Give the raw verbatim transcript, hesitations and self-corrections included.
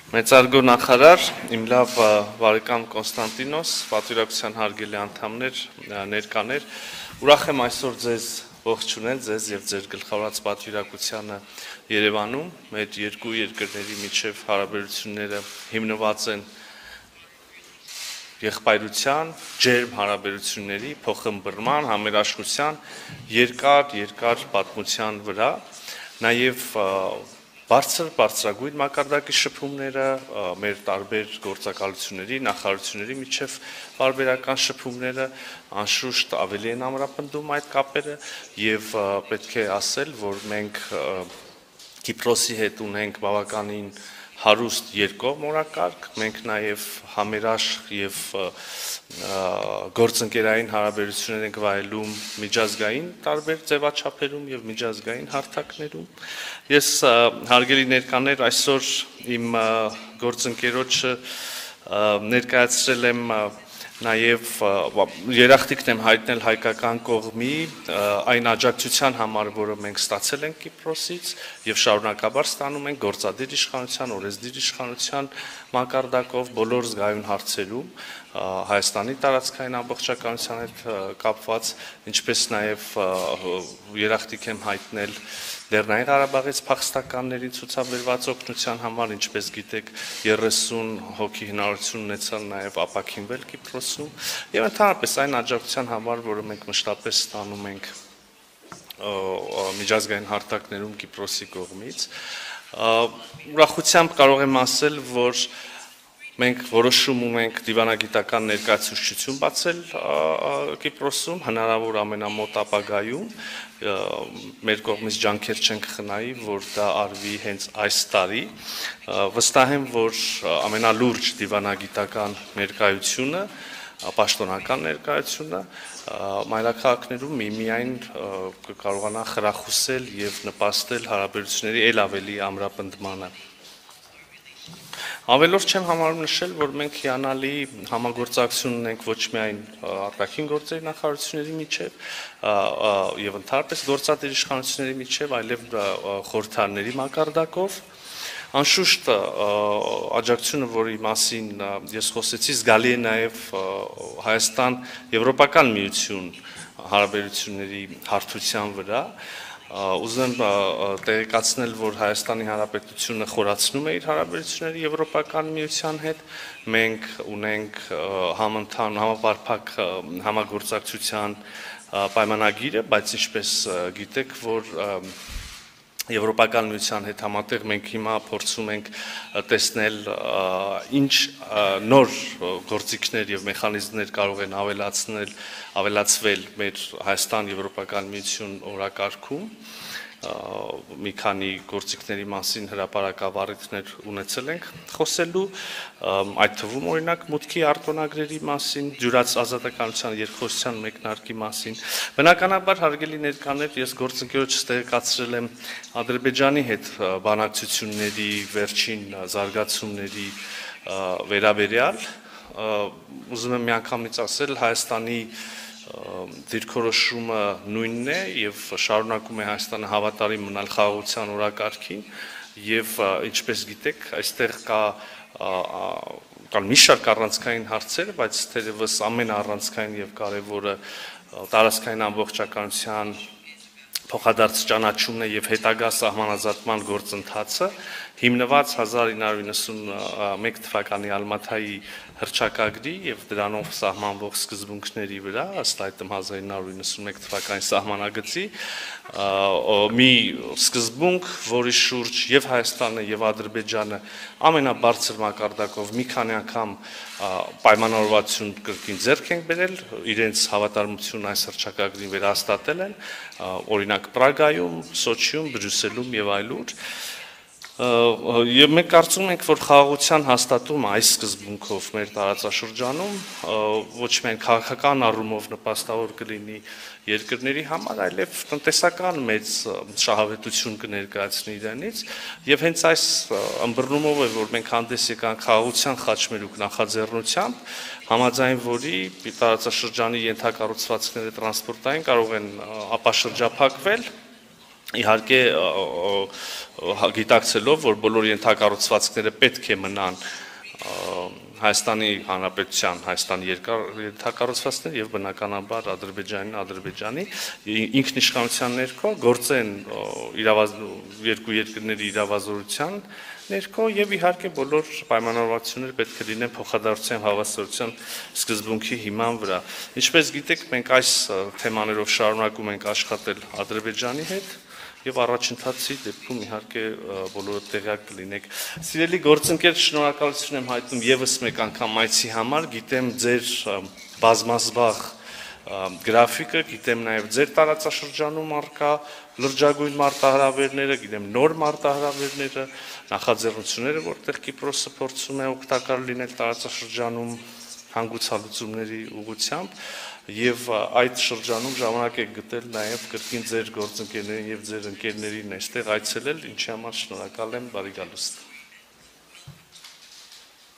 Մեծարգո նախարար, իմ լավ վարեկամ Կոնստանտինոս, պատվիրակության հարգելի անդամներ, ներկաներ, ուրախ եմ այսօր ձեզ ողջունել, ձեզ եւ ձեր գլխավորած պատվիրակությանը Երևանում, մեր երկու երկրների միջև հարաբերությունները հիմնված են եղբայրության, ջերմ հարաբերությունների, փոխըմբռնման, համերաշխության, երկար, երկար պատմության վրա, նաեւ բարձր բարձրագույն մակարդակի շփումները, մեր տարբեր գործակալությունների, նախարարությունների միջև բարբերական շփումները անշուշտ ավելի են ամրապնդում այդ կապերը եւ պետք է ասել, որ մենք Կիպրոսի հետ ունենք բավականին հարուստ երկկողմ օրակարգ, մենք նաև համերաշխ եւ գործընկերային հարաբերություններ ենք վայելում միջազգային տարբեր ձևաչափերում եւ միջազգային հարթակներում։ Ես հարգելի ներկաներ այսօր իմ գործընկերոջը ներկայացրել եմ նաև երախտիկն եմ հայտնել հայկական կողմի այն աջակցության համար, որը մենք ստացել ենք Կիպրոսից եւ շարունակաբար ստանում ենք գործադիր իշխանության, օրենսդիր իշխանության մակարդակով բոլոր զգայուն հարցերում Հայաստանի տարածքային ամբողջականության հետ կապված, ինչպես նաև երախտիկ եմ հայտնել Լեռնային Ղարաբաղից փախստականներին ցուցաբերված օգնության համար, ինչպես գիտեք, երեսուն հոգի հնարավորություն ունեցան նաև ապաքինվել Կիպրոսում եւ ընդհանրապես այն աջակցության համար, որը մենք մշտապես ստանում ենք միջազգային հարթակներում Կիպրոսի կողմից։ Ուրախությամբ կարող եմ ասել, որ մենք որոշում ունենք դիվանագիտական ներկայացուցչություն բացել Կիպրոսում, հնարավոր ամենամոտ ապագայում, մեր կողմից ջանքեր չենք խնայի, որ դա արվի հենց այս տարի, վստահ եմ, որ ամենալուրջ դիվանագիտական ներկայությունը, պաշտոնական ներկայությունը մայրաքաղաքներում միմիայն կկարողանա խրախուսել եւ նպաստել հարաբերությունների ել ավելի ամրապնդմանը։ Ավելորդ չեմ համարում նշել, որ մենք հիանալի համագործակցություն ունենք ոչ միայն արտաքին գործերի նախարարությունների միջև եւ ընդհանրապես գործադիր իշխանությունների միջև, այլև խորհրդարանների մակարդակով։ Անշուշտ աջակցությունը, որի մասին ես խոսեցի, զգալի է նաեւ Հայաստան-Եվրոպական միություն հարաբերությունների հարթության վրա։ Ուզում եմ տեղեկացնել, որ Հայաստանի Հանրապետությունը խորացնում է իր հարաբերությունները Եվրոպական միության հետ, մենք ունենք համընդհան համապարփակ համագործակցության պայմանագիրը, բայց ինչպես գիտեք, որ Եվրոպական միության հետ համատեղ մենք հիմա փորձում ենք տեսնել ինչ նոր գործիքներ եւ մեխանիզմներ կարող են ավելացնել, ավելացվել մեր Հայաստան-Եվրոպական միություն օրակարգում։ Մի քանի գործիքների մասին հրապարակավարիչներ ունեցել ենք խոսելու, այդ թվում օրինակ մուտքի արտոնագրերի մասին, ջուրած ազատականության երկխոսության մեկնարկի մասին։ Բնականաբար հարգելի ներկաներ, ես գործընկերոջս տեղեկացրել եմ Ադրբեջանի հետ բանակցությունների վերջին զարգացումների վերաբերյալ, ուզում եմ միանգամից ասել, Հայաստանի դիրքորոշումը նույնն է եւ շարունակում է Հայաստանը հավատարիմ մնալ խաղաղության օրակարգին եւ ինչպես գիտեք, այստեղ կա կան մի շարք առանցքային հարցեր, բայց թերևս ամենաառանցքային եւ կարեւորը տարածքային ամբողջականության փոխադարձ ճանաչումն է եւ հետագա սահմանազատման գործընթացը, հիմնված հազար ինը հարյուր նվսանմեկ թվականի Ալմաթայի հռչակագրի եւ դրանով սահմանվող սկզբունքների վրա, ըստ այդմ հազար ինը հարյուր նվսանմեկ թվականի սահմանագծի մի սկզբունք, որի շուրջ եւ Հայաստանը եւ Ադրբեջանը ամենաբարձր մակարդակով մի քանի անգամ պայմանավորվածություն կրկին ձեռք են բերել, իրենց հավատարմությունն այս հռչակագրին վերահաստատել են, օրինակ Պրագայում, Սոչիում, Բրյուսելում եւ այլուր։ Եվ մենք կարծում ենք, որ խաղաղության հաստատումը այս սկզբունքով մեր տարածաշրջանում ոչ միայն քաղաքական առումով նպաստավոր կլինի երկրների համար, այլև տնտեսական մեծ շահավետություն կներկայացնի իրենից, եւ հենց այս ըմբռնումով է, որ մենք հանդես եկանք խաղաղության խաչմերուկ նախաձեռնությամբ, համաձայն որի տարածաշրջանի ենթակառուցվածքները տրանսպորտային կարող են ապաշրջափակվել իհարկե գիտակցելով, որ բոլոր ենթակառուցվածքները պետք է մնան Հայաստանի Հանրապետության, Հայաստանի ենթակառուցվածքներ եւ բնականաբար Ադրբեջանի, Ադրբեջանի ինքնիշխանության ներքո գործեն երկու երկրների իրավազորության ներքո եւ իհարկե բոլոր պայմանավորվածությունները պետք է լինեն փոխադարձության հավասարության սկզբունքի հիման վրա։ Ինչպես գիտեք, մենք այս թեմաներով շարունակում ենք աշխատել Ադրբեջանի հետ եւ առաջընթացի դեպքում իհարկե բոլորը տեղյակ կլինեք։ Սիրելի գործընկեր, շնորհակալություն եմ հայտնում եւս մեկ անգամ այցի համար, գիտեմ ձեր բազմազբաղ գրաֆիկը, գիտեմ նաեւ ձեր տարածաշրջանում առկա լրջագույն մարտահրավերները, գիտեմ նոր մարտահրավերները, նախաձեռնությունները, որտեղ Կիպրոսը փորձում է օգտակար լինել տարածաշրջանում հանգուցալուծումների ուղղությամբ եւ այդ շրջանում ժամանակ եք գտել նաեւ կրկին ձեր գործընկերներին եւ ձեր ընկերներին այստեղ այցելել, ինչի համար շնորհակալ եմ, բարի գալուստ։